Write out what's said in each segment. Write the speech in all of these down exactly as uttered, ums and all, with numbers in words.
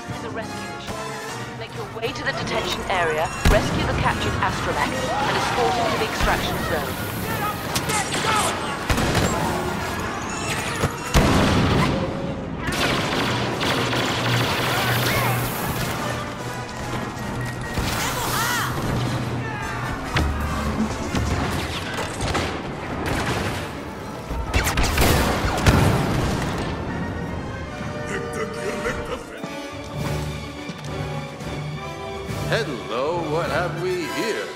This is a rescue mission. Make your way to the detention area, rescue the captured astromech, and escort him to the extraction zone. Hello, what have we here?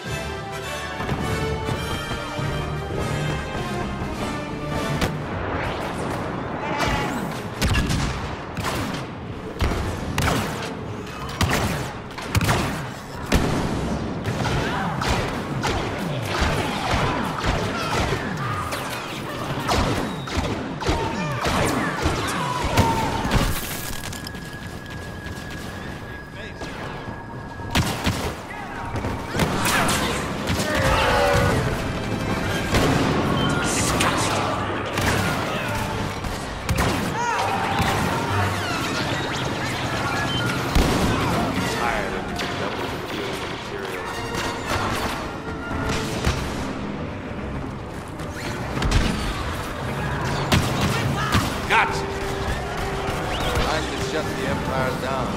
Gotcha! Time to shut the Empire down.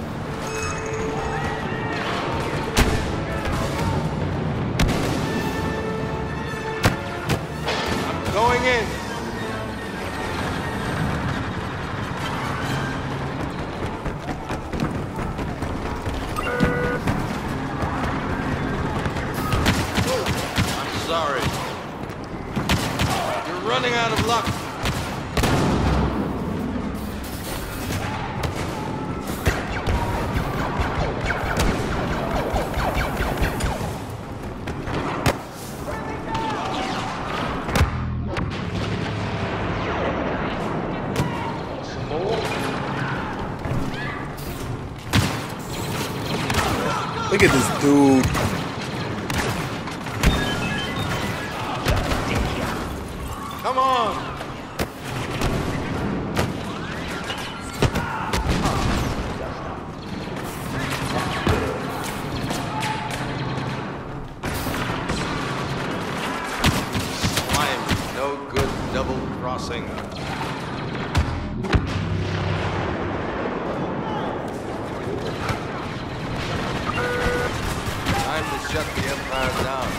I'm going in. I'm sorry. You're running out of luck. Look at this dude. Come on. Slime, no good double crossing. Time to shut the Empire down.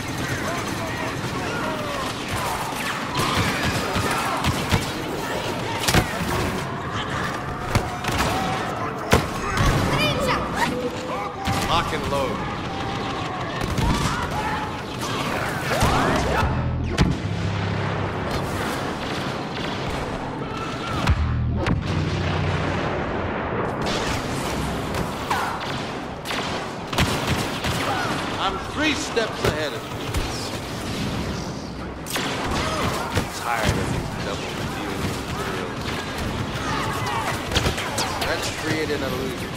Lock and load. I'm three steps ahead of you. I'm tired of these double dealing materials. Let's create an illusion.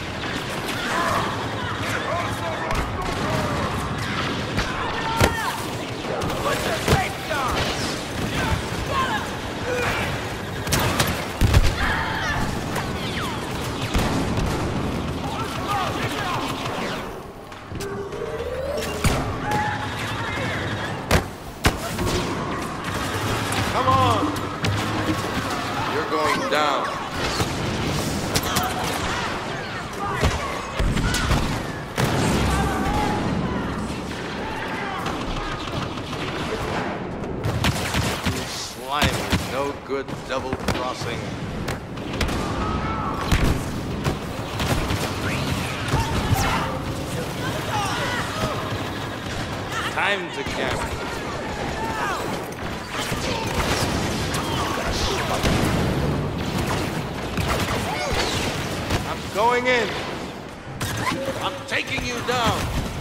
Come on! You're going down. Slimy, no good double crossing. Time to camp. I'm going in. I'm taking you down.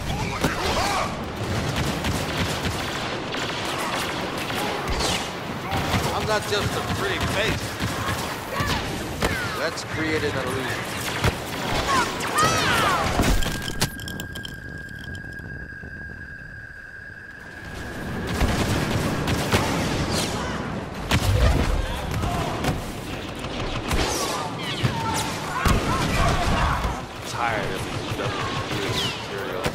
I'm not just a pretty face. Let's create an illusion. tired of these double materials.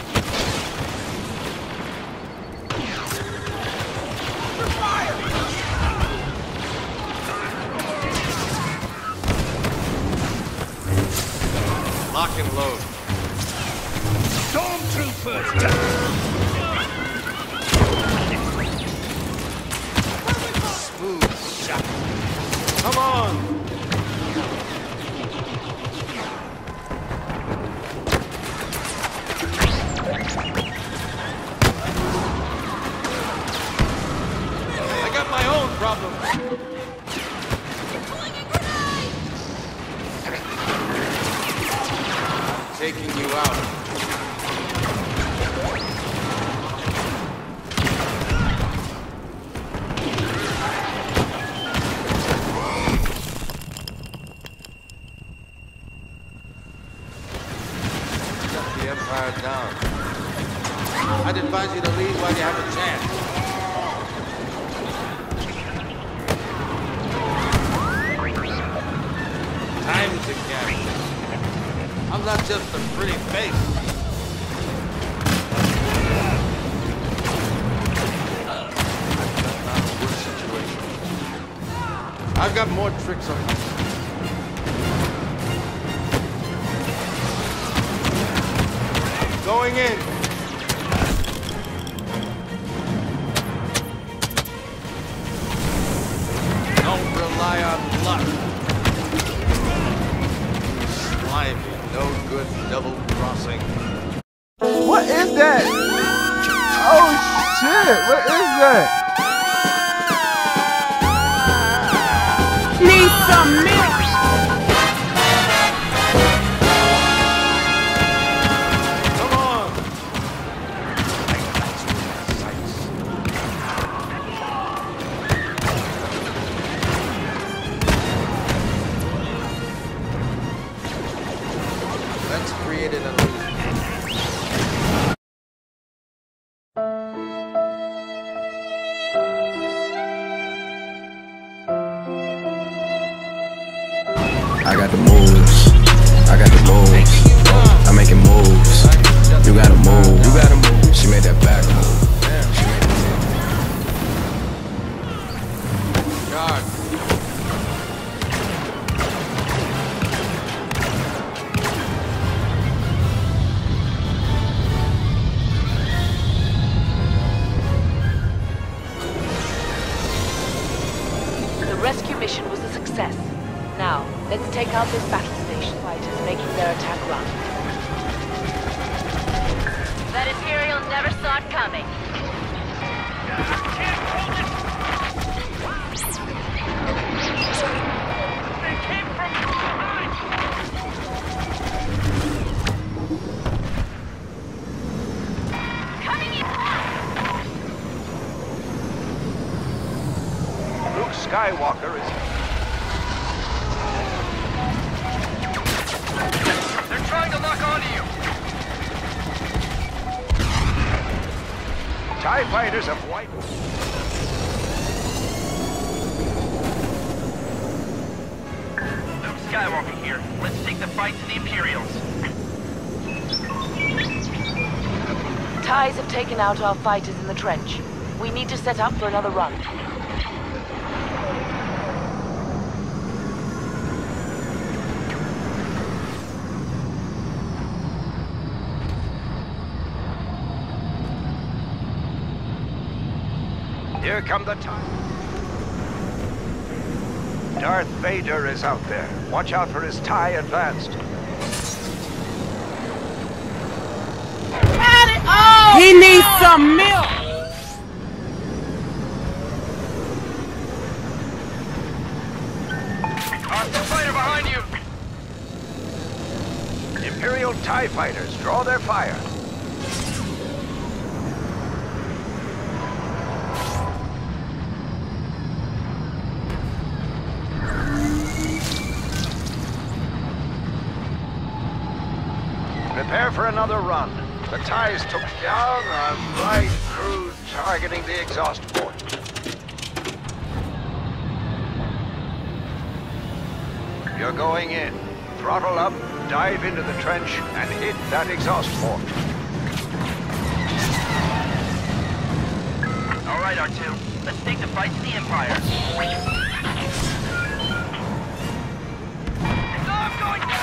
Lock and load. Stormtroopers down! Smooth shot. Come on! I got my own problems. Taking you out. Shut the Empire down. I'd advise you to leave while you have a chance. Time to carry. I'm not just a pretty face. That's not a good situation. I've got more tricks on my sleeve. Going in. Don't rely on luck. Slimy. No good double crossing. What is that? Oh shit, what is that? Need some milk! Come on! Let's create an illusion. I got the moves. I got the moves. I'm making moves. You gotta move. You gotta move. She made that back move. She made that. Guard. The rescue mission was a success. Now, let's take out those battle station fighters making their attack run. That Imperial never saw it coming. They came from behind! Coming in! Luke Skywalker is... They're trying to lock onto you! TIE fighters have wiped... Luke Skywalker here. Let's take the fight to the Imperials. TIEs have taken out our fighters in the trench. We need to set up for another run. Here come the TIE. Darth Vader is out there. Watch out for his TIE advanced. He needs some milk! Hostile fighter behind you! Imperial TIE fighters, draw their fire. Prepare for another run. The TIEs took down a right through, targeting the exhaust port. You're going in. Throttle up, dive into the trench, and hit that exhaust port. All right, R two. Let's take the fight to the Empire. I'm going down!